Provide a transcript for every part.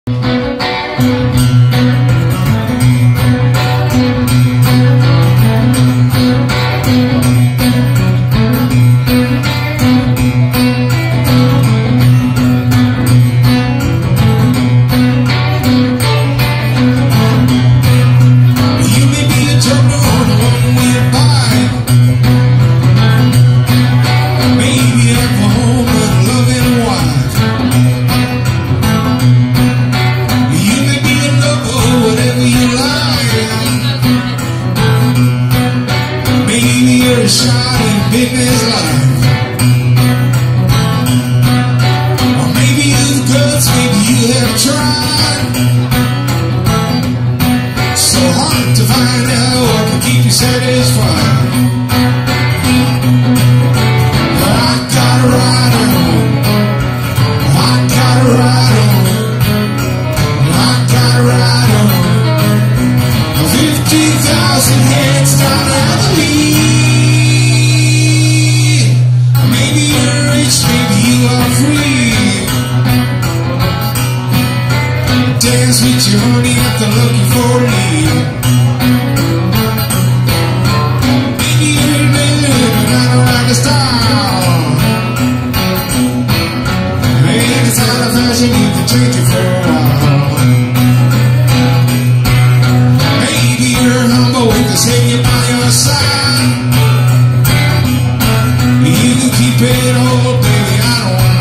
Shining business life, or maybe you've guts, maybe you have tried so hard to find out what can keep you satisfied. But I gotta ride on, I gotta ride on, I gotta ride on 50,000 heads down the lead. Dance with your honey after looking for a lead. Maybe you're living, but I don't like the style. And it's out of fashion, you can change it for a while. Maybe you're humble with the singing by your side. You can keep it all, baby, I don't mind.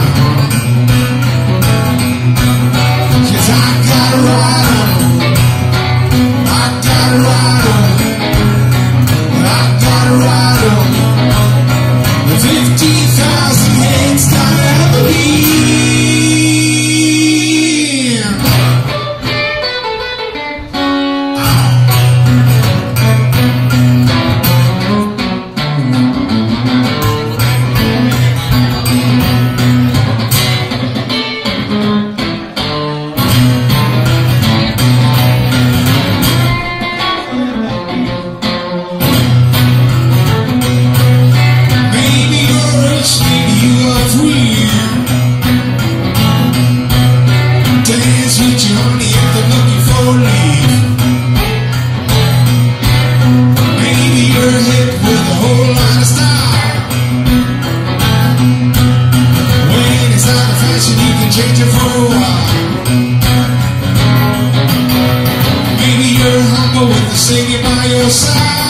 Change it for a while. Maybe you're humble with the singing by your side.